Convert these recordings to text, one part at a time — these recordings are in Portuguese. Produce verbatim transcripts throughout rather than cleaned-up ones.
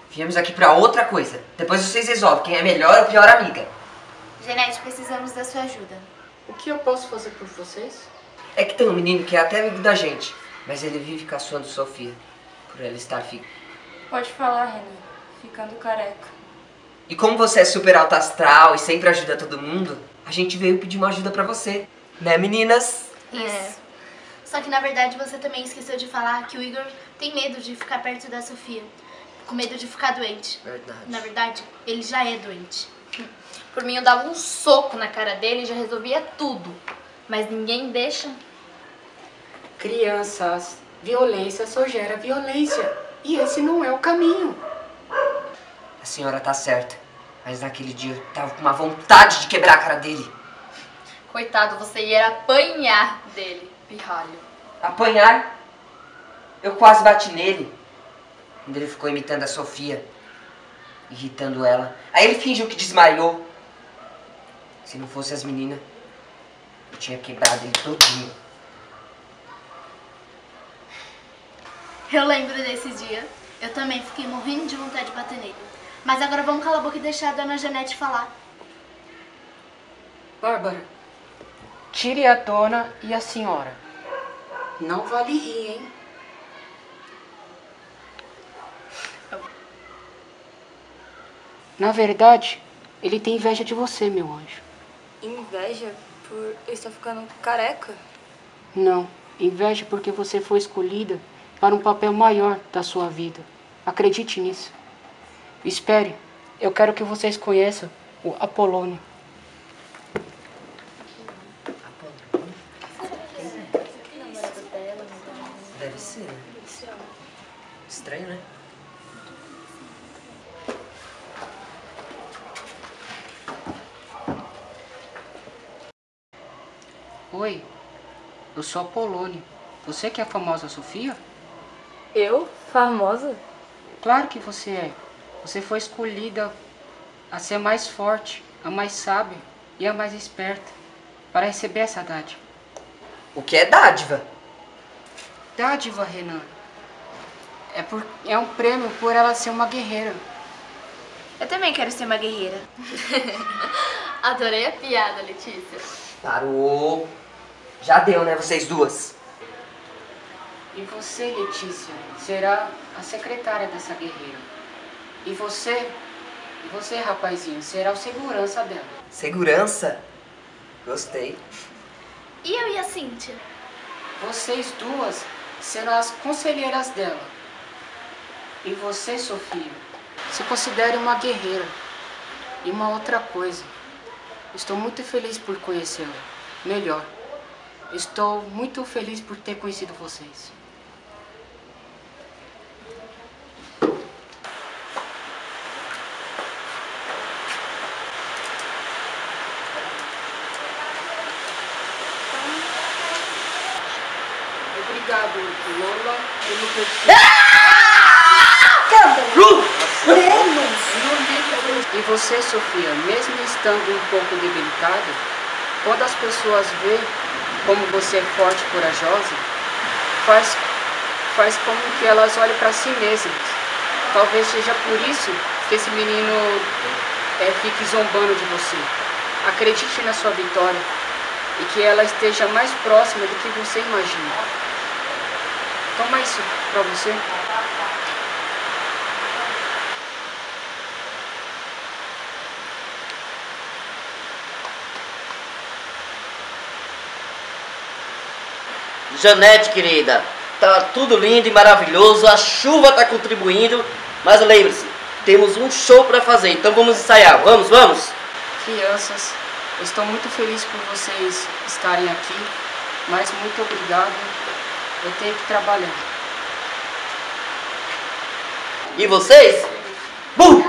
Viemos aqui pra outra coisa. Depois vocês resolvem quem é a melhor ou pior amiga. Janete, precisamos da sua ajuda. O que eu posso fazer por vocês? É que tem um menino que é até amigo da gente, mas ele vive caçoando Sofia, por ela estar fica. Pode falar, Renan. Ficando careca. E como você é super alto astral e sempre ajuda todo mundo, a gente veio pedir uma ajuda pra você. Né, meninas? Isso. É. Só que na verdade você também esqueceu de falar que o Igor tem medo de ficar perto da Sofia. Com medo de ficar doente. Verdade. Na verdade, ele já é doente. Por mim eu dava um soco na cara dele e já resolvia tudo. Mas ninguém deixa. Crianças, violência só gera violência. E esse não é o caminho. A senhora tá certa, mas naquele dia eu tava com uma vontade de quebrar a cara dele. Coitado, você ia apanhar dele, pirralho. Apanhar? Eu quase bati nele. Quando ele ficou imitando a Sofia, irritando ela. Aí ele fingiu que desmaiou. Se não fosse as meninas, eu tinha quebrado ele todinho. Eu lembro desse dia. Eu também fiquei morrendo de vontade de bater nele. Mas agora vamos calar a boca e deixar a dona Janete falar. Bárbara, tire a dona e a senhora. Não vale rir, hein? Na verdade, ele tem inveja de você, meu anjo. Inveja por eu estar ficando careca? Não, inveja porque você foi escolhida para um papel maior da sua vida. Acredite nisso. Espere, eu quero que vocês conheçam o Apolônio. Deve ser, né? Estranho, né? Oi, eu sou Apolônio. Você que é a famosa Sofia? Eu? Famosa? Claro que você é. Você foi escolhida a ser mais forte, a mais sábia e a mais esperta para receber essa dádiva. O que é dádiva? Dádiva, Renan, é, por, é um prêmio por ela ser uma guerreira. Eu também quero ser uma guerreira. Adorei a piada, Letícia. Parou. Já deu, né, vocês duas? E você, Letícia, será a secretária dessa guerreira. E você, e você, rapazinho, será o segurança dela. Segurança? Gostei. E eu e a Cíntia? Vocês duas serão as conselheiras dela. E você, Sofia, se considere uma guerreira. E uma outra coisa, estou muito feliz por conhecê-la. Melhor, estou muito feliz por ter conhecido vocês. Obrigado, Lola, pelo perfil. E você, Sofia, mesmo estando um pouco debilitada, quando as pessoas veem como você é forte e corajosa, faz, faz como que elas olhem para si mesmas. Talvez seja por isso que esse menino é, fique zombando de você. Acredite na sua vitória e que ela esteja mais próxima do que você imagina. Toma isso pra você. Janete, querida, tá tudo lindo e maravilhoso, a chuva tá contribuindo, mas lembre-se, temos um show pra fazer, então vamos ensaiar, vamos, vamos? Crianças, eu estou muito feliz por vocês estarem aqui, mas muito obrigado, eu tenho que trabalhar. E vocês? Bum!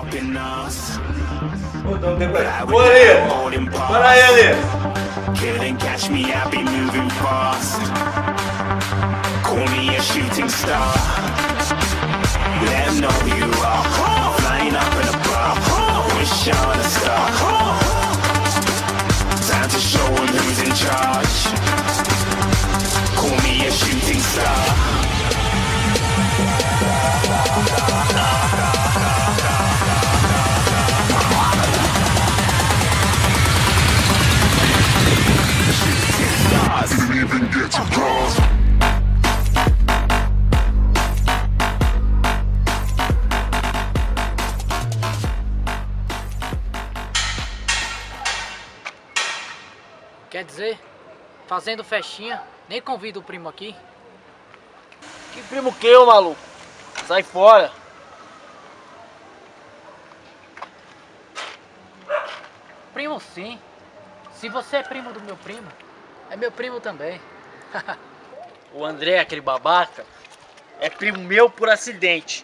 up in us. Ô, Elias! Para aí, Elias! Couldn't catch me, I'll be moving fast. Call me a shooting star. Let them know who you are. Flying up in a bar. Wish on a star. Time to show them who's in charge. Call me a shooting star. Didn't even get to cross. Quer dizer, fazendo festinha, nem convido o primo aqui. Que primo que, ô maluco? Sai fora. Primo sim. Se você é primo do meu primo, é meu primo também. O André, aquele babaca, é primo meu por acidente.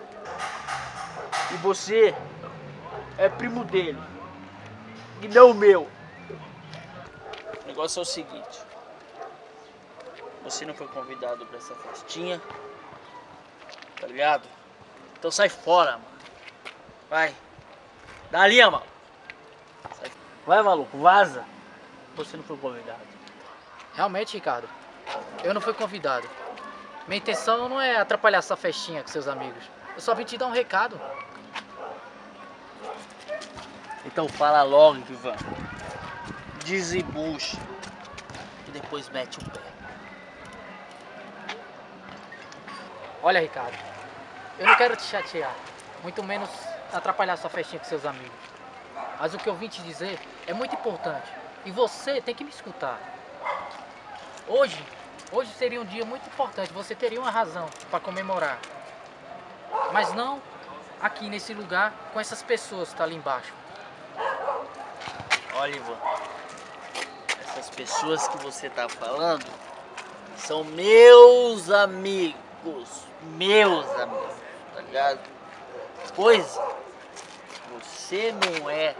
E você é primo dele. E não meu. O negócio é o seguinte. Você não foi convidado pra essa festinha. Tá ligado? Então sai fora, mano. Vai. Dali, mano. Sai. Vai, maluco, vaza. Você não foi convidado. Realmente, Ricardo, eu não fui convidado. Minha intenção não é atrapalhar essa festinha com seus amigos. Eu só vim te dar um recado. Então fala logo, Ivan. Desembucha. E depois mete o pé. Olha, Ricardo, eu não quero te chatear, muito menos atrapalhar sua festinha com seus amigos. Mas o que eu vim te dizer é muito importante. E você tem que me escutar. Hoje, hoje seria um dia muito importante. Você teria uma razão para comemorar. Mas não aqui nesse lugar com essas pessoas que estão ali embaixo. Olha, Ivan. Essas pessoas que você tá falando são meus amigos. Meus amigos. Tá ligado? Pois você não é.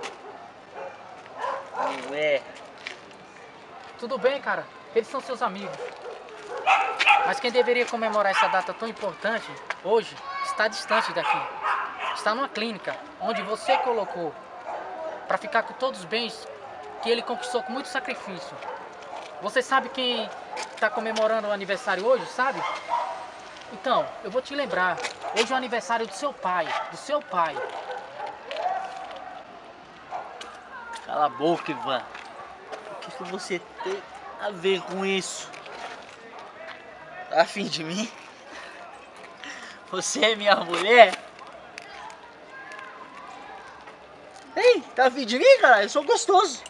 Não é. Tudo bem, cara. Eles são seus amigos. Mas quem deveria comemorar essa data tão importante hoje está distante daqui. Está numa clínica onde você colocou para ficar com todos os bens que ele conquistou com muito sacrifício. Você sabe quem está comemorando o aniversário hoje, sabe? Então, eu vou te lembrar. Hoje é o aniversário do seu pai. Do seu pai. Cala a boca, Ivan. O que, que você tem a ver com isso? Tá afim de mim? Você é minha mulher? Ei, tá afim de mim, cara? Eu sou gostoso.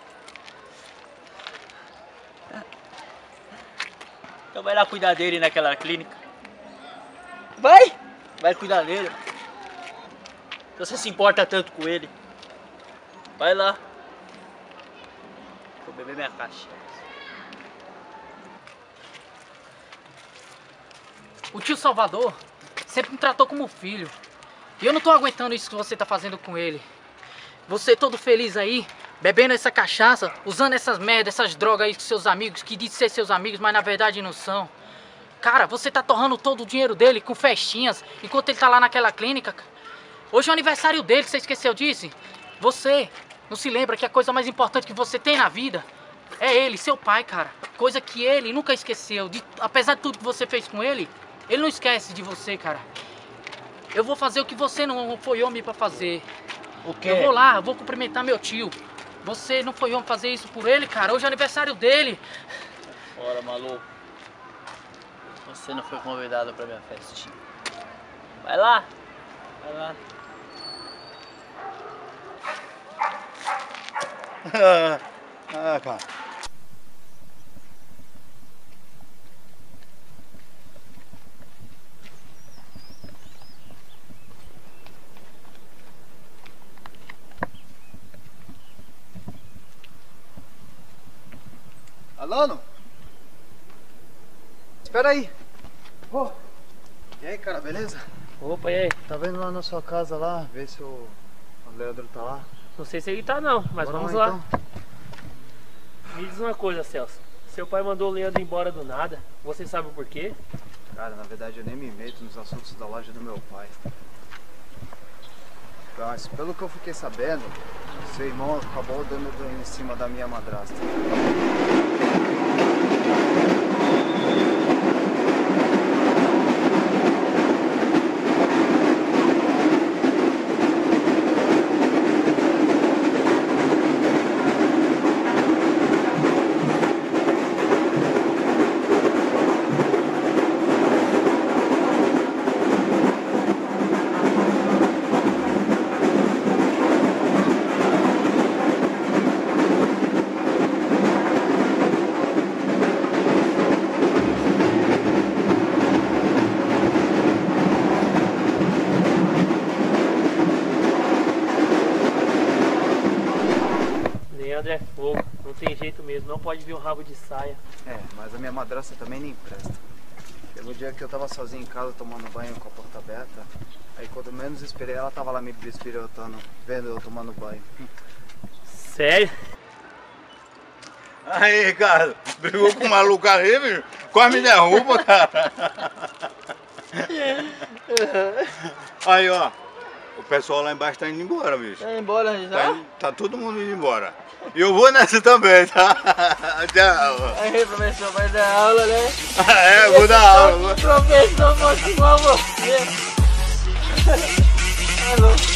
Então vai lá cuidar dele naquela clínica. Vai! Vai cuidar dele. Você se importa tanto com ele. Vai lá. Vou beber minha caixa. O tio Salvador sempre me tratou como filho. E eu não tô aguentando isso que você tá fazendo com ele. Você todo feliz aí, bebendo essa cachaça, usando essas merdas, essas drogas aí com seus amigos, que dizem ser seus amigos, mas na verdade não são. Cara, você tá torrando todo o dinheiro dele com festinhas, enquanto ele tá lá naquela clínica. Hoje é o aniversário dele, você esqueceu disso? Você não se lembra que a coisa mais importante que você tem na vida é ele, seu pai, cara. Coisa que ele nunca esqueceu. De, apesar de tudo que você fez com ele, ele não esquece de você, cara. Eu vou fazer o que você não foi homem pra fazer. O quê? Eu vou lá, eu vou cumprimentar meu tio. Você não foi homem fazer isso por ele, cara? Hoje é aniversário dele. Bora, maluco. Você não foi convidado pra minha festinha. Vai lá. Vai lá. Ah, cara. Alano? Espera aí. Oh. E aí, cara, beleza? Opa, e aí? Tá vendo lá na sua casa lá, ver se o O Leandro tá lá? Não sei se ele tá não, mas Bora vamos lá, lá. então. Me diz uma coisa, Celso. Seu pai mandou o Leandro embora do nada. Você sabe o porquê? Cara, na verdade eu nem me meto nos assuntos da loja do meu pai. Mas pelo que eu fiquei sabendo, seu irmão acabou dando em cima da minha madrasta. Leandro é fogo, não tem jeito mesmo, não pode vir um rabo de saia. É, mas a minha madrasta também nem presta. Pelo dia que eu tava sozinho em casa tomando banho com a porta aberta, aí quando menos esperei ela tava lá me despirotando, vendo eu tomando banho. Sério? Aí, Ricardo, brigou com o maluco ali, bicho? Quase me derruba, cara. Aí, ó, o pessoal lá embaixo tá indo embora, bicho. Tá indo embora já? Tá, indo- tá todo mundo indo embora. E eu vou nessa também, tá? Tchau. Aí, professor, vai dar aula, né? É, eu vou dar aula. Professor, fosse igual você. Alô.